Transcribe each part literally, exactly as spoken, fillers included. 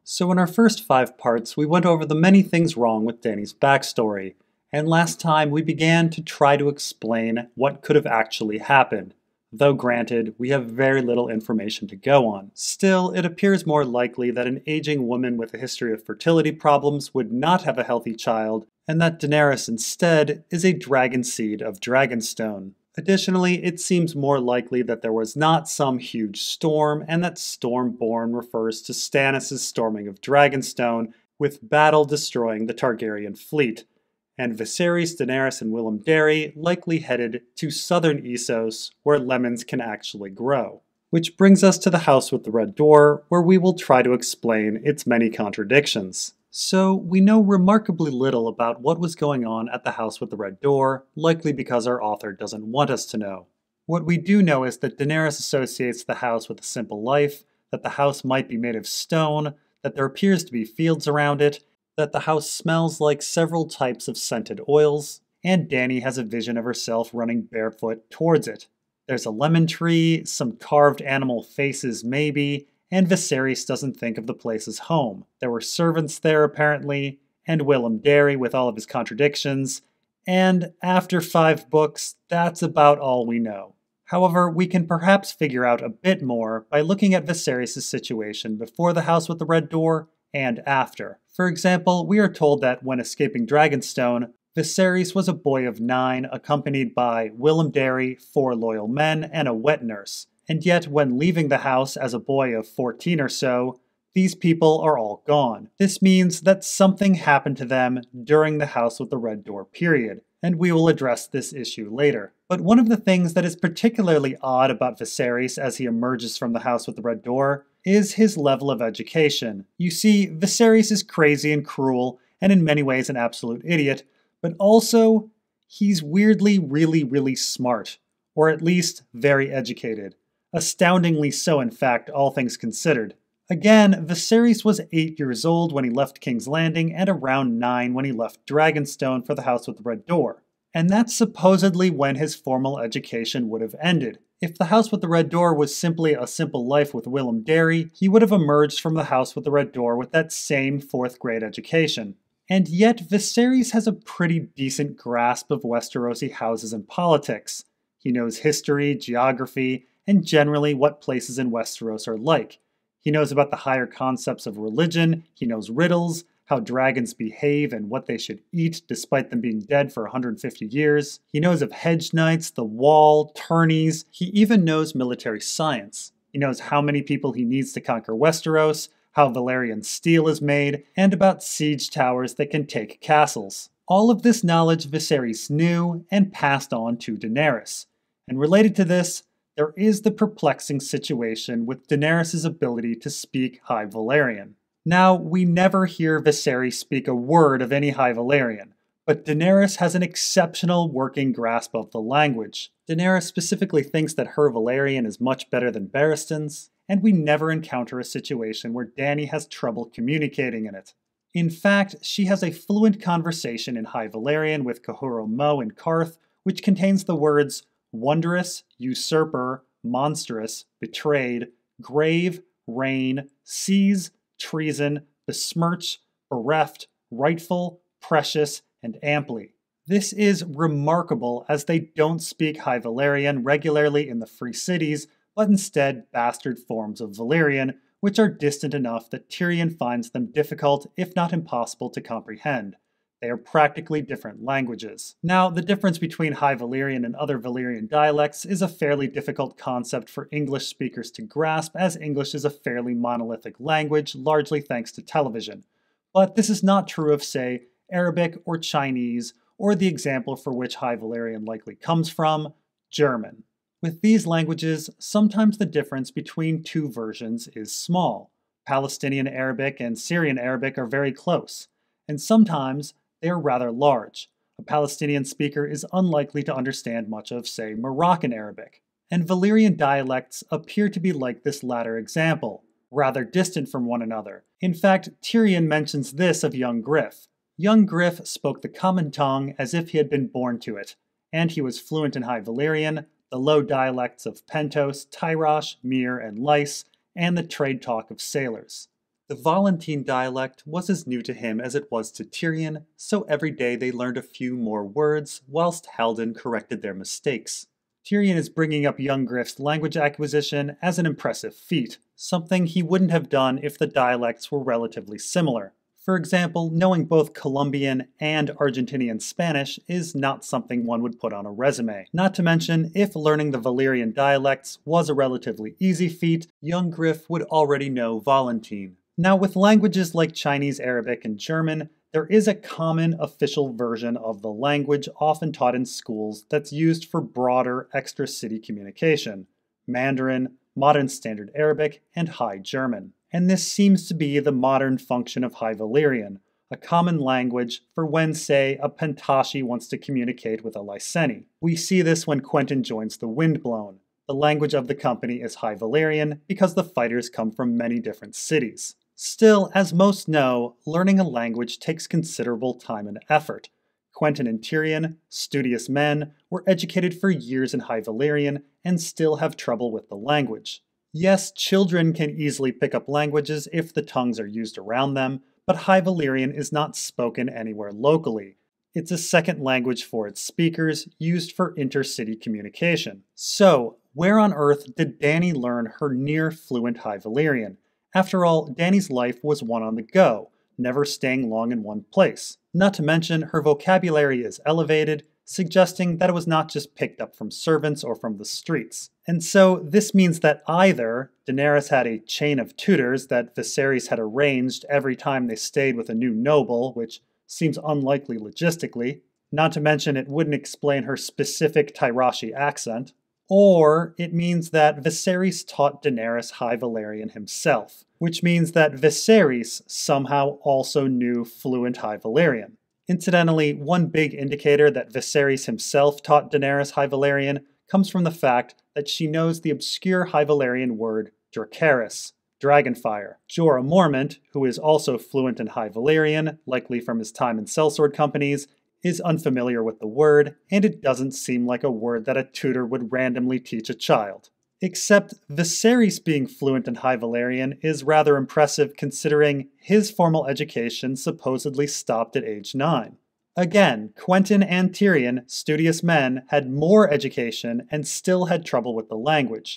So in our first five parts, we went over the many things wrong with Dany's backstory, and last time we began to try to explain what could have actually happened. Though granted, we have very little information to go on. Still, it appears more likely that an aging woman with a history of fertility problems would not have a healthy child, and that Daenerys instead is a dragon seed of Dragonstone. Additionally, it seems more likely that there was not some huge storm, and that Stormborn refers to Stannis' storming of Dragonstone, with battle destroying the Targaryen fleet, and Viserys, Daenerys, and Willem Darry likely headed to southern Essos, where lemons can actually grow. Which brings us to the House with the Red Door, where we will try to explain its many contradictions. So, we know remarkably little about what was going on at the House with the Red Door, likely because our author doesn't want us to know. What we do know is that Daenerys associates the house with a simple life, that the house might be made of stone, that there appears to be fields around it, that the house smells like several types of scented oils, and Dany has a vision of herself running barefoot towards it. There's a lemon tree, some carved animal faces maybe, and Viserys doesn't think of the place as home. There were servants there apparently, and Willem Darry with all of his contradictions, and after five books, that's about all we know. However, we can perhaps figure out a bit more by looking at Viserys' situation before the House with the Red Door and after. For example, we are told that when escaping Dragonstone, Viserys was a boy of nine accompanied by Willem Darry, four loyal men, and a wet nurse. And yet, when leaving the house as a boy of fourteen or so, these people are all gone. This means that something happened to them during the House with the Red Door period, and we will address this issue later. But one of the things that is particularly odd about Viserys as he emerges from the House with the Red Door is his level of education. You see, Viserys is crazy and cruel, and in many ways an absolute idiot, but also, he's weirdly really really smart, or at least very educated. Astoundingly so, in fact, all things considered. Again, Viserys was eight years old when he left King's Landing and around nine when he left Dragonstone for the House with the Red Door. And that's supposedly when his formal education would have ended. If the House with the Red Door was simply a simple life with Willem Darry, he would have emerged from the House with the Red Door with that same fourth grade education. And yet, Viserys has a pretty decent grasp of Westerosi houses and politics. He knows history, geography, and generally what places in Westeros are like. He knows about the higher concepts of religion, he knows riddles, how dragons behave and what they should eat despite them being dead for one hundred fifty years. He knows of hedge knights, the wall, tourneys. He even knows military science. He knows how many people he needs to conquer Westeros, how Valyrian steel is made, and about siege towers that can take castles. All of this knowledge Viserys knew and passed on to Daenerys. And related to this, there is the perplexing situation with Daenerys' ability to speak High Valyrian. Now, we never hear Viserys speak a word of any High Valyrian, but Daenerys has an exceptional working grasp of the language. Daenerys specifically thinks that her Valyrian is much better than Barristan's, and we never encounter a situation where Dany has trouble communicating in it. In fact, she has a fluent conversation in High Valyrian with Kahuro Mo and Karth, which contains the words wondrous, usurper, monstrous, betrayed, grave, reign, seize, treason, besmirch, bereft, rightful, precious, and amply. This is remarkable as they don't speak High Valyrian regularly in the Free Cities, but instead bastard forms of Valyrian, which are distant enough that Tyrion finds them difficult, if not impossible, to comprehend. They are practically different languages. Now, the difference between High Valyrian and other Valyrian dialects is a fairly difficult concept for English speakers to grasp, as English is a fairly monolithic language, largely thanks to television. But this is not true of, say, Arabic or Chinese, or the example for which High Valyrian likely comes from, German. With these languages, sometimes the difference between two versions is small. Palestinian Arabic and Syrian Arabic are very close, and sometimes they are rather large. A Palestinian speaker is unlikely to understand much of, say, Moroccan Arabic. And Valyrian dialects appear to be like this latter example, rather distant from one another. In fact, Tyrion mentions this of young Griff. Young Griff spoke the common tongue as if he had been born to it, and he was fluent in High Valyrian, the low dialects of Pentos, Tyrosh, Myr, and Lyce, and the trade talk of sailors. The Volantene dialect was as new to him as it was to Tyrion, so every day they learned a few more words, whilst Haldon corrected their mistakes. Tyrion is bringing up young Griff's language acquisition as an impressive feat, something he wouldn't have done if the dialects were relatively similar. For example, knowing both Colombian and Argentinian Spanish is not something one would put on a resume. Not to mention, if learning the Valyrian dialects was a relatively easy feat, young Griff would already know Volantene. Now, with languages like Chinese, Arabic, and German, there is a common official version of the language often taught in schools that's used for broader extra-city communication: Mandarin, Modern Standard Arabic, and High German. And this seems to be the modern function of High Valyrian, a common language for when, say, a Pentashi wants to communicate with a Lyseni. We see this when Quentyn joins the Windblown. The language of the company is High Valyrian because the fighters come from many different cities. Still, as most know, learning a language takes considerable time and effort. Quentyn and Tyrion, studious men, were educated for years in High Valyrian and still have trouble with the language. Yes, children can easily pick up languages if the tongues are used around them, but High Valyrian is not spoken anywhere locally. It's a second language for its speakers, used for intercity communication. So, where on earth did Dany learn her near-fluent High Valyrian? After all, Dany's life was one on the go, never staying long in one place. Not to mention, her vocabulary is elevated, suggesting that it was not just picked up from servants or from the streets. And so this means that either Daenerys had a chain of tutors that Viserys had arranged every time they stayed with a new noble, which seems unlikely logistically, not to mention it wouldn't explain her specific Tyroshi accent, or it means that Viserys taught Daenerys High Valyrian himself, which means that Viserys somehow also knew fluent High Valyrian. Incidentally, one big indicator that Viserys himself taught Daenerys High Valyrian comes from the fact that she knows the obscure High Valyrian word Dracarys, dragonfire. Jorah Mormont, who is also fluent in High Valyrian, likely from his time in sellsword companies, is unfamiliar with the word, and it doesn't seem like a word that a tutor would randomly teach a child. Except Viserys being fluent in High Valyrian is rather impressive considering his formal education supposedly stopped at age nine. Again, Quentyn and Tyrion, studious men, had more education and still had trouble with the language.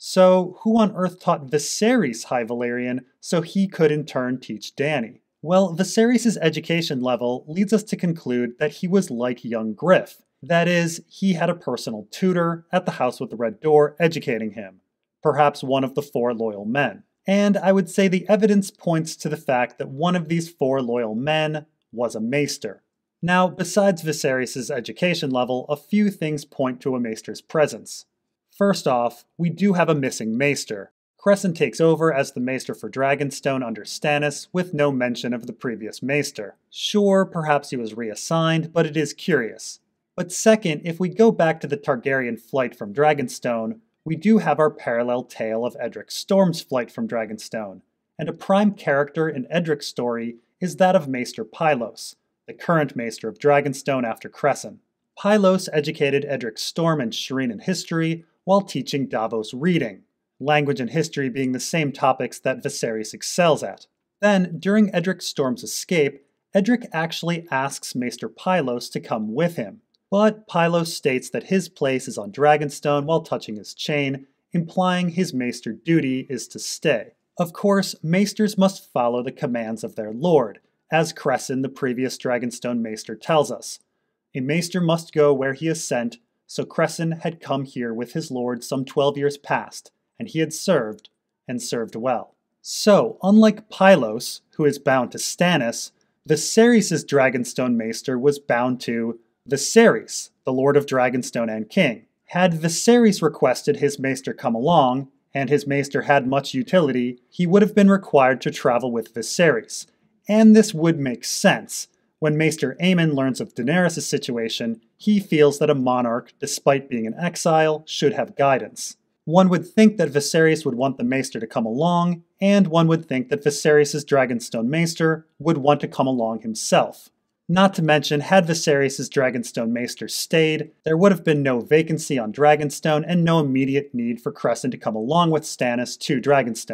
So who on earth taught Viserys High Valyrian so he could in turn teach Dany? Well, Viserys' education level leads us to conclude that he was like young Griff. That is, he had a personal tutor at the House with the Red Door educating him, perhaps one of the four loyal men. And I would say the evidence points to the fact that one of these four loyal men was a maester. Now, besides Viserys' education level, a few things point to a maester's presence. First off, we do have a missing maester. Cresson takes over as the maester for Dragonstone under Stannis, with no mention of the previous maester. Sure, perhaps he was reassigned, but it is curious. But second, if we go back to the Targaryen flight from Dragonstone, we do have our parallel tale of Edric Storm's flight from Dragonstone, and a prime character in Edric's story is that of Maester Pylos, the current maester of Dragonstone after Cresson. Pylos educated Edric Storm and Shireen in history while teaching Davos reading, language and history being the same topics that Viserys excels at. Then, during Edric Storm's escape, Edric actually asks Maester Pylos to come with him. But Pylos states that his place is on Dragonstone while touching his chain, implying his maester duty is to stay. Of course, maesters must follow the commands of their lord, as Cresson, the previous Dragonstone maester, tells us. A maester must go where he is sent, so Cresson had come here with his lord some twelve years past, and he had served, and served well. So, unlike Pylos, who is bound to Stannis, Viserys' Dragonstone maester was bound to Viserys, the Lord of Dragonstone and King. Had Viserys requested his maester come along, and his maester had much utility, he would have been required to travel with Viserys. And this would make sense. When Maester Aemon learns of Daenerys' situation, he feels that a monarch, despite being in exile, should have guidance. One would think that Viserys would want the maester to come along, and one would think that Viserys' Dragonstone maester would want to come along himself. Not to mention, had Viserys' Dragonstone maester stayed, there would have been no vacancy on Dragonstone and no immediate need for Cresson to come along with Stannis to Dragonstone.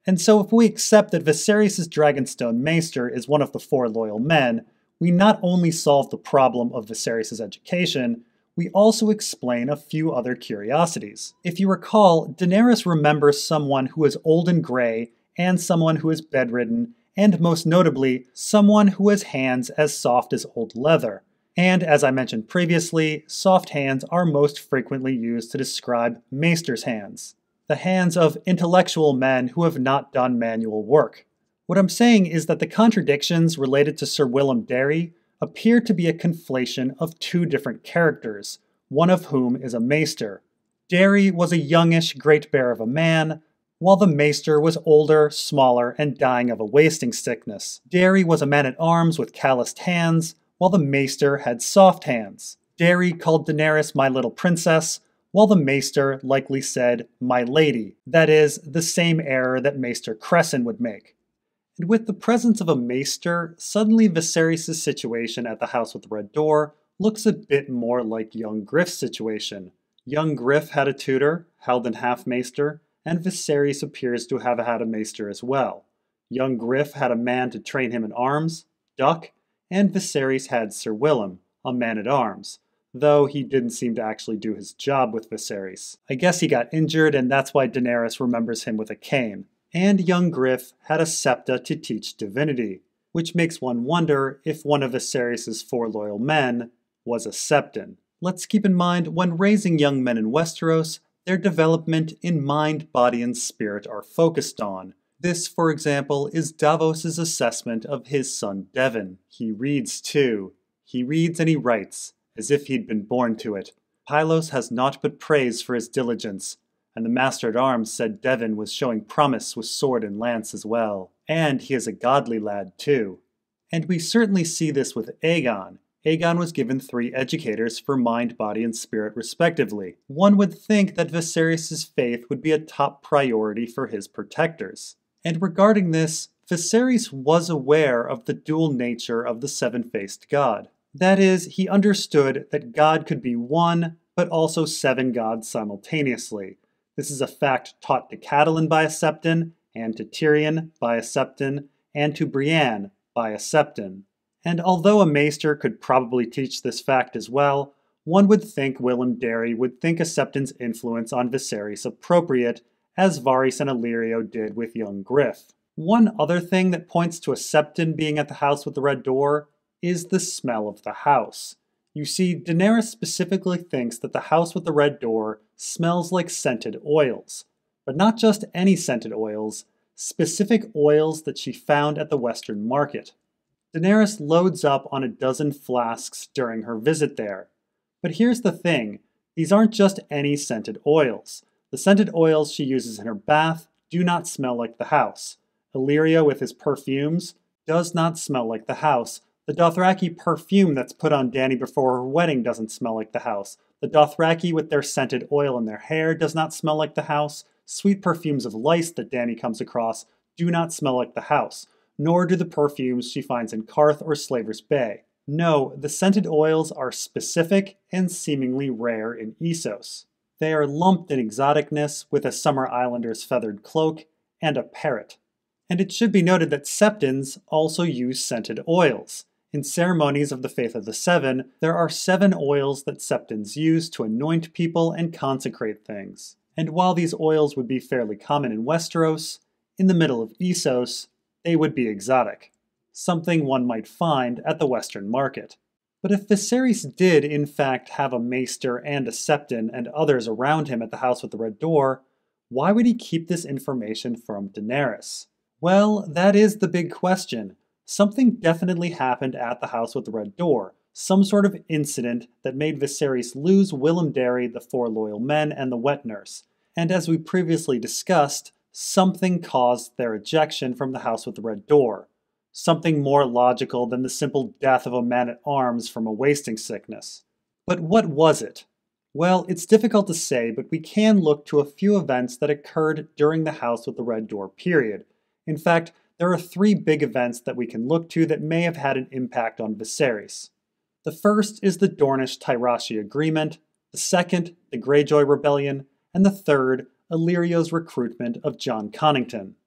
And so if we accept that Viserys' Dragonstone Maester is one of the four loyal men, we not only solve the problem of Viserys' education, we also explain a few other curiosities. If you recall, Daenerys remembers someone who is old and gray, and someone who is bedridden, and most notably, someone who has hands as soft as old leather. And as I mentioned previously, soft hands are most frequently used to describe maesters' hands. The hands of intellectual men who have not done manual work. What I'm saying is that the contradictions related to Sir Willem Darry appear to be a conflation of two different characters, one of whom is a maester. Darry was a youngish great bear of a man, while the maester was older, smaller, and dying of a wasting sickness. Darry was a man-at-arms with calloused hands, while the maester had soft hands. Darry called Daenerys my little princess, while the maester likely said my lady, that is, the same error that Maester Cresson would make. And with the presence of a maester, suddenly Viserys' situation at the House with the Red Door looks a bit more like young Griff's situation. Young Griff had a tutor, Haldon Half-Maester, and Viserys appears to have had a maester as well. Young Griff had a man to train him in arms, Duck, and Viserys had Sir Willem, a man-at-arms, though he didn't seem to actually do his job with Viserys. I guess he got injured, and that's why Daenerys remembers him with a cane. And young Griff had a septa to teach divinity, which makes one wonder if one of Viserys' four loyal men was a septon. Let's keep in mind, when raising young men in Westeros, their development in mind, body, and spirit are focused on. This, for example, is Davos' assessment of his son Devon. He reads too. He reads and he writes, as if he'd been born to it. Pylos has naught but praise for his diligence, and the Master-at-Arms said Devon was showing promise with sword and lance as well. And he is a godly lad too. And we certainly see this with Aegon. Aegon was given three educators for mind, body, and spirit respectively. One would think that Viserys' faith would be a top priority for his protectors. And regarding this, Viserys was aware of the dual nature of the seven-faced god. That is, he understood that God could be one, but also seven gods simultaneously. This is a fact taught to Catelyn by a septon, and to Tyrion by a septon, and to Brienne by a septon. And although a maester could probably teach this fact as well, one would think Willem Darry would think a septon's influence on Viserys appropriate, as Varys and Illyrio did with young Griff. One other thing that points to a septon being at the House with the Red Door is the smell of the house. You see, Daenerys specifically thinks that the House with the Red Door smells like scented oils. But not just any scented oils, specific oils that she found at the Western Market. Daenerys loads up on a dozen flasks during her visit there. But here's the thing, these aren't just any scented oils. The scented oils she uses in her bath do not smell like the house. Illyrio with his perfumes does not smell like the house. The Dothraki perfume that's put on Dany before her wedding doesn't smell like the house. The Dothraki with their scented oil in their hair does not smell like the house. Sweet perfumes of lice that Dany comes across do not smell like the house, nor do the perfumes she finds in Karth or Slaver's Bay. No, the scented oils are specific and seemingly rare in Essos. They are lumped in exoticness with a Summer Islander's feathered cloak and a parrot. And it should be noted that septons also use scented oils. In ceremonies of the Faith of the Seven, there are seven oils that septons use to anoint people and consecrate things. And while these oils would be fairly common in Westeros, in the middle of Essos, they would be exotic. Something one might find at the Western Market. But if Viserys did in fact have a maester and a septon and others around him at the House with the Red Door, why would he keep this information from Daenerys? Well, that is the big question. Something definitely happened at the House with the Red Door, some sort of incident that made Viserys lose Willem Darry, the Four Loyal Men, and the Wet Nurse. And as we previously discussed, something caused their ejection from the House with the Red Door. Something more logical than the simple death of a man-at-arms from a wasting sickness. But what was it? Well, it's difficult to say, but we can look to a few events that occurred during the House with the Red Door period. In fact, there are three big events that we can look to that may have had an impact on Viserys. The first is the Dornish-Tyrashi Agreement, the second, the Greyjoy Rebellion, and the third, Illyrio's recruitment of Jon Connington.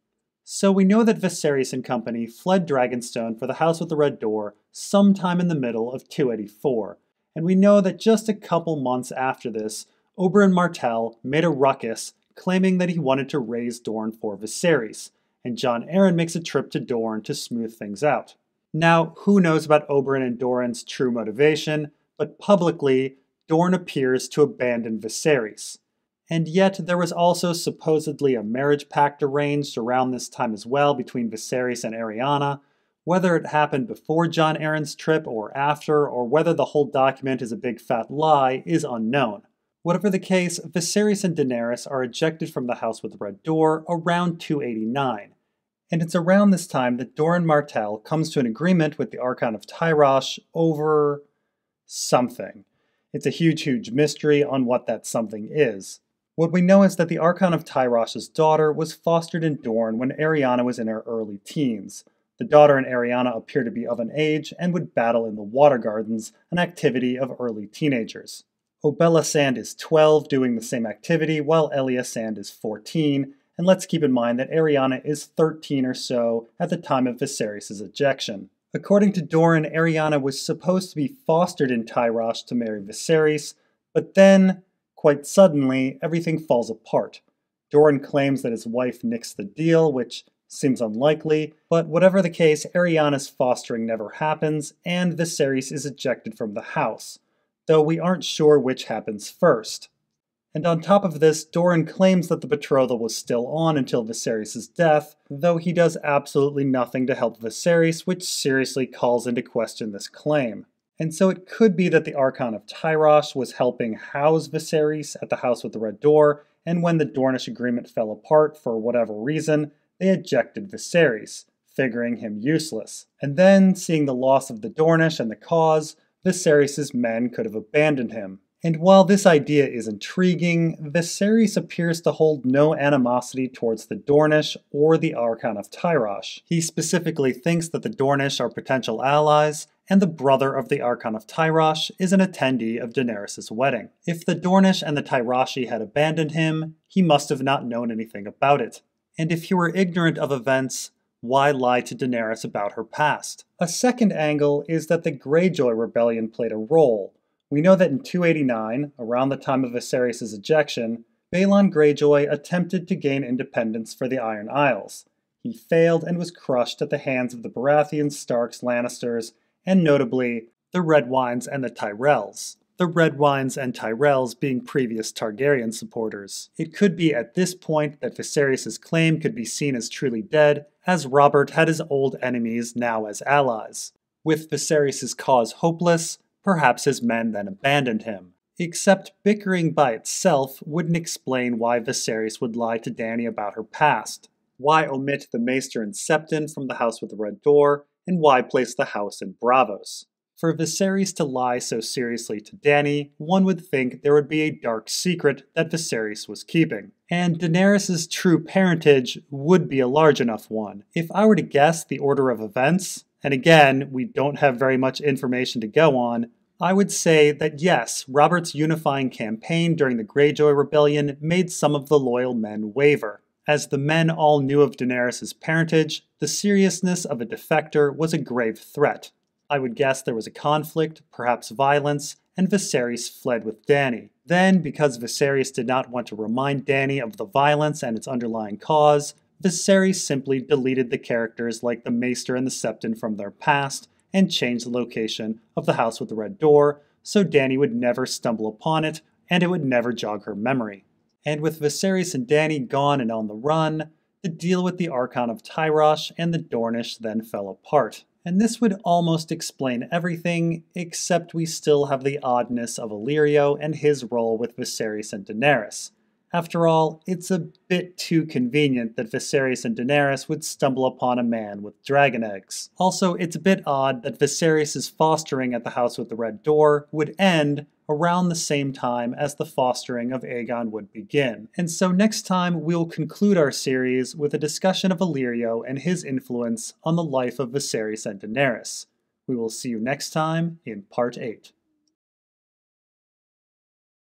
So we know that Viserys and company fled Dragonstone for the House with the Red Door sometime in the middle of two eighty-four, and we know that just a couple months after this, Oberyn Martell made a ruckus claiming that he wanted to raise Dorne for Viserys, and Jon Arryn makes a trip to Dorne to smooth things out. Now, who knows about Oberyn and Doran's true motivation, but publicly, Dorne appears to abandon Viserys. And yet, there was also supposedly a marriage pact arranged around this time as well between Viserys and Arianna. Whether it happened before Jon Arryn's trip or after, or whether the whole document is a big fat lie, is unknown. Whatever the case, Viserys and Daenerys are ejected from the House with the Red Door around two eighty-nine. And it's around this time that Doran Martell comes to an agreement with the Archon of Tyrosh over something. It's a huge, huge mystery on what that something is. What we know is that the Archon of Tyrosh's daughter was fostered in Dorne when Arianna was in her early teens. The daughter and Arianna appear to be of an age and would battle in the Water Gardens, an activity of early teenagers. Obella Sand is twelve, doing the same activity, while Elia Sand is fourteen, and let's keep in mind that Arianna is thirteen or so at the time of Viserys' ejection. According to Doran, Arianna was supposed to be fostered in Tyrosh to marry Viserys, but then, quite suddenly, everything falls apart. Doran claims that his wife nixed the deal, which seems unlikely, but whatever the case, Arianna's fostering never happens, and Viserys is ejected from the house, though we aren't sure which happens first. And on top of this, Doran claims that the betrothal was still on until Viserys' death, though he does absolutely nothing to help Viserys, which seriously calls into question this claim. And so it could be that the Archon of Tyrosh was helping house Viserys at the House with the Red Door, and when the Dornish agreement fell apart for whatever reason, they ejected Viserys, figuring him useless. And then, seeing the loss of the Dornish and the cause, Viserys' men could have abandoned him. And while this idea is intriguing, Viserys appears to hold no animosity towards the Dornish or the Archon of Tyrosh. He specifically thinks that the Dornish are potential allies, and the brother of the Archon of Tyrosh is an attendee of Daenerys' wedding. If the Dornish and the Tyroshi had abandoned him, he must have not known anything about it. And if he were ignorant of events, why lie to Daenerys about her past? A second angle is that the Greyjoy rebellion played a role. We know that in two eighty-nine, around the time of Viserys' ejection, Balon Greyjoy attempted to gain independence for the Iron Isles. He failed and was crushed at the hands of the Baratheons, Starks, Lannisters, and notably, the Redwynes and the Tyrells. The Redwynes and Tyrells being previous Targaryen supporters. It could be at this point that Viserys' claim could be seen as truly dead, as Robert had his old enemies now as allies. With Viserys' cause hopeless, perhaps his men then abandoned him. Except bickering by itself wouldn't explain why Viserys would lie to Dany about her past. Why omit the Maester and Septon from the House with the Red Door, and why place the house in Braavos? For Viserys to lie so seriously to Dany, one would think there would be a dark secret that Viserys was keeping. And Daenerys' true parentage would be a large enough one. If I were to guess the order of events, and again, we don't have very much information to go on, I would say that yes, Robert's unifying campaign during the Greyjoy Rebellion made some of the loyal men waver. As the men all knew of Daenerys' parentage, the seriousness of a defector was a grave threat. I would guess there was a conflict, perhaps violence, and Viserys fled with Dany. Then, because Viserys did not want to remind Dany of the violence and its underlying cause, Viserys simply deleted the characters like the Maester and the Septon from their past and changed the location of the House with the Red Door so Dany would never stumble upon it and it would never jog her memory. And with Viserys and Dany gone and on the run, the deal with the Archon of Tyrosh and the Dornish then fell apart. And this would almost explain everything, except we still have the oddness of Illyrio and his role with Viserys and Daenerys. After all, it's a bit too convenient that Viserys and Daenerys would stumble upon a man with dragon eggs. Also, it's a bit odd that Viserys' fostering at the House with the Red Door would end around the same time as the fostering of Aegon would begin. And so next time we'll conclude our series with a discussion of Illyrio and his influence on the life of Viserys and Daenerys. We will see you next time in Part eight.